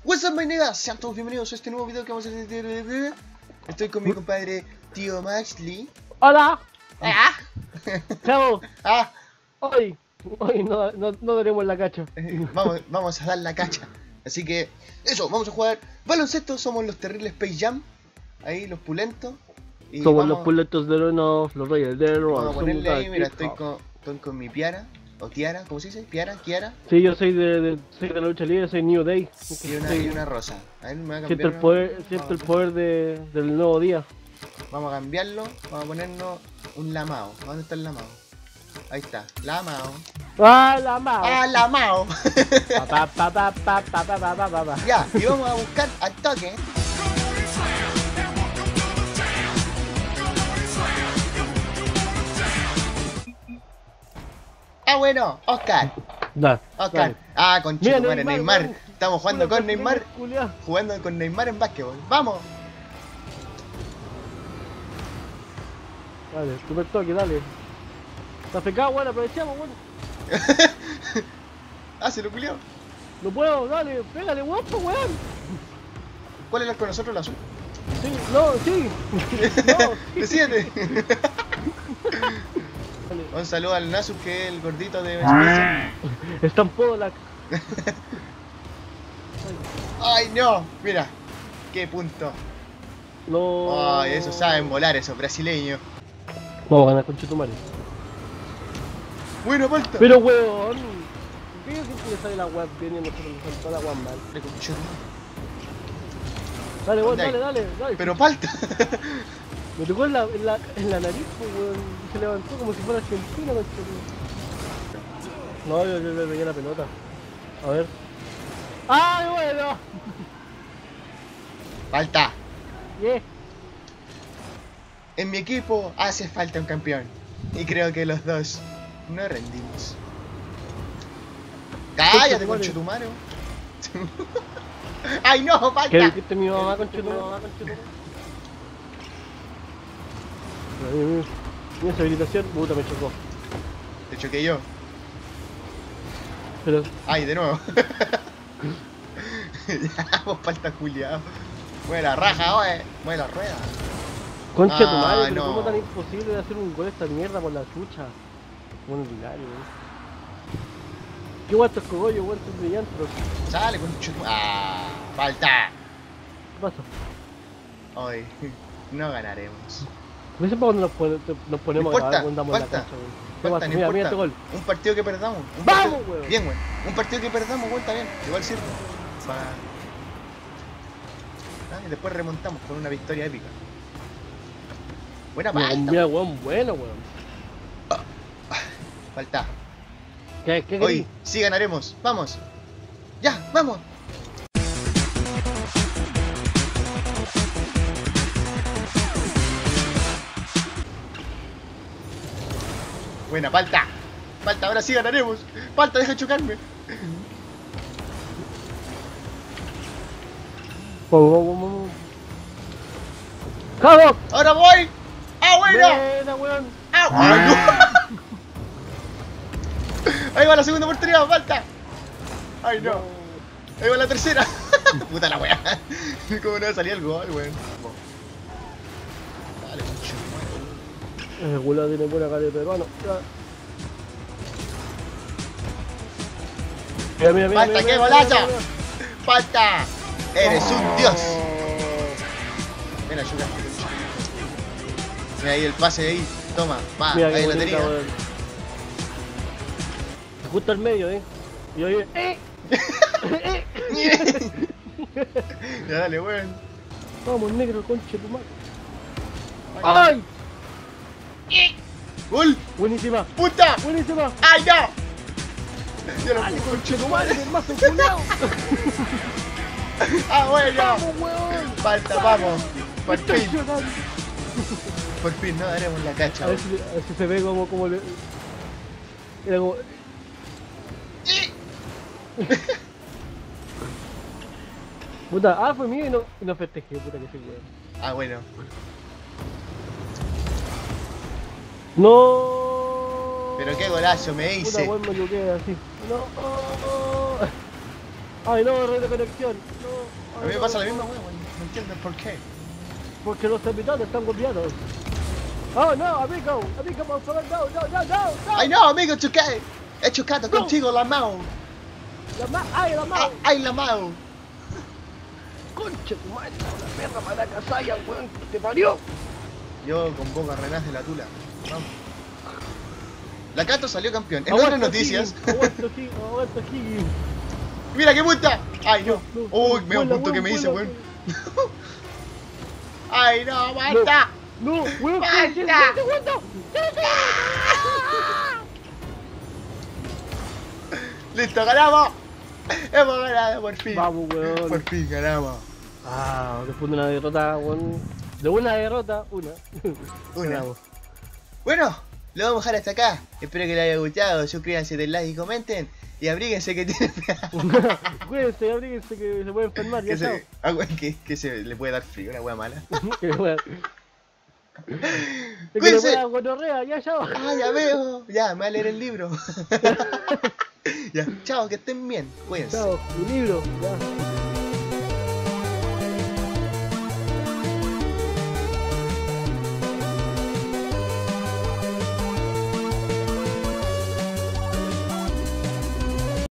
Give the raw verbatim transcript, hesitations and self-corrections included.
What's up, my niggas? Sean todos bienvenidos a este nuevo video que vamos a hacer. Estoy con mi compadre Tío Maxley. ¡Hola! ¡Ah! ¡Chavo! ¡Ah! Hoy, hoy no, no, no daremos la cacha. Vamos, vamos a dar la cacha. Así que, eso, vamos a jugar baloncesto. Somos los terribles Space Jam. Ahí, los pulentos. Y Somos vamos, los puletos de Renault, los reyes de vamos Renault. a ponerle ahí, mira, estoy con, estoy con mi Piara. O Tiara, ¿cómo se dice? ¿Piara? ¿Kiara? Sí, yo soy de, de, soy de la lucha libre, soy New Day. Y una, y una rosa. A ver, me va a cambiar. Siento el poder, siento el poder de, del nuevo día. Vamos a cambiarlo. Vamos a ponernos un lamao. ¿Dónde está el lamao? Ahí está, lamao. ¡Ah, la mao! ¡Ah, lamao! Pa, pa, pa, pa, pa, pa, pa, pa, pa, pa. Ya, y vamos a buscar al toque. Ah, bueno, Oscar. Da, Oscar. dale. Ah, con Mira, Neymar, Neymar. Neymar, Neymar. Estamos jugando Culo, con Neymar. culiao. Jugando con Neymar en básquetbol. ¡Vamos! Dale, primer toque, dale. Está fecado, weón, aprovechamos, weón. Hácelo, culiao. No puedo, dale, pégale, weón, po, weón. ¿Cuál es el con nosotros, el azul? Sí, no, sí. No, Decídete. dale. Un saludo al Nasu, que es el gordito de Space. Estampó la... ¡Ay, no! Mira, qué punto. No. Ay, eso saben volar, esos brasileños. Vamos a ganar con Chetumare. Bueno, falta. Pero weón, ¿por qué siempre le sale la web bien y a nosotros nos sale toda la web mal? Dale, weón, ¿Dónde dale, hay? dale, dale. Pero falta. Me tocó en la, en la, en la nariz, pues, weón, y se levantó como si fuera argentino, con No, yo, yo le pegué la pelota. A ver. ¡Ay, bueno! Falta. Yeah. En mi equipo hace falta un campeón. Y creo que los dos no rendimos. ¡Cállate, conchetumare! ¡Ay, no! ¡Falta! ¿Qué dijiste mi mamá, conchetumare? Mi esa habilitación, puta, me chocó. Te choqué yo. Pero, ¡Ay, de nuevo! Ya, vos falta Julián. Mueve la raja, oye. Mueve la rueda. concha tu Ah, madre, pero no. cómo tan imposible de hacer un gol esta mierda por la chucha. Bueno, ordinario, weón. Qué guay estos cogollos, weón, estos brillantes. Sale, conchetumare. ¡Ah! ¡Falta! ¿Qué pasa? Hoy no ganaremos. No sé para cuando nos, pone- te- nos ponemos No a grabar importa, cuando damos la falta. cancha, weón. ¿Qué Falta, pasa? no Mira, importa. mira este gol. Un partido que perdamos. Un ¡Vamos, partido- weón! Bien, weón. Un partido que perdamos, weón, está bien. Igual sirve. Pa... Ah, y después remontamos con una victoria épica. Buena Mira, falta. mira, weón, bueno, weón. Falta. ¿Qué, qué Hoy querí? sí ganaremos. Vamos. Ya, vamos. Buena, falta. Falta, ahora sí ganaremos. Falta, deja chocarme. Vamos, vamos, vamos. ¡Vamos! Ahora voy. ¡Ah, bueno! Buena, weón. ¡Ah, bueno! Ahí va la segunda oportunidad, falta. Ay, no. Ahí va la tercera. Puta la wea. ¿Cómo no va a salir el gol, weón? Dale, concha. El culo tiene buena cara de peruano. Ya. Mira, mira, mira. Falta, mira, qué mira, golazo. mira, mira. ¡Falta! ¡Eres un dios! Oh. Ven, ayuda. Mira ahí el pase ahí. Toma, va, Mira ahí qué la bonita, tenía. weón. Justo al medio, eh. Y oye, eh. Ya dale, weón. Vamos, negro, conche tu madre. Ay. ¡Ay! ¡Gol! Buenísima, ¡Puta! buenísima. ¡Ay, no! Yo lo Dale, puse. conche tu madre, el mazo culiao. ¡Ah, bueno! Vamos, weón. Falta, vamos. Por Estoy fin, llorando. por fin, no daremos la cacha. A ver weón. si, a ver si se ve como, como le... Era como... Puta, ah, fue mío y no, y no festejé, puta que soy weón. Ah, bueno. No. Pero qué golazo me Puta hice. weón, me equivoqué así. No. Ay, no, red de conexión. No, A ay, mí me no, pasa la no. misma, weón. No entiendo por qué. Porque los servidores están golpeados. Oh, no, amigo. Amigo, por favor, no, no, no, no. no. Ay, no, amigo, choqué. He chocado No. contigo la mano. La ma ay, la Ah, mano. ay, la mano. Concha tu madre, la perra maracasaya, weón. ¿Te parió? Yo con boca renace la tula. Vamos. La Cato salió campeón. En Aguanta, otras noticias. Higgins, Aguanta, Higgins, aguanta, Higgins. Mira qué punta. Ay, no. No, Uy, no, me un vuela, punto que me hice, vuela, weón. Ay, no, basta. No, weón, ¡Basta! ¿qué? ¿Qué segundo? Listo, ganamos. Hemos ganado, por fin. Vamos, weón. Por fin ganamos. Ah, después de una derrota, weón. De una derrota, una. Una. Ganamos. Bueno, lo vamos a dejar hasta acá. Espero que les haya gustado. Suscríbanse, den like y comenten. Y abríguense que tienen. Cuídense, abríguense que se puede enfermar, ya que, chao. se, ah, weón, que, que se le puede dar frío, una wea mala. Que le pueda- que le Cuídense. pueda gonorrea, ya chao. Ah, ya veo. Ya, me voy a leer el libro. Ya, chao, que estén bien. Cuídense. Chao, mi libro, ya.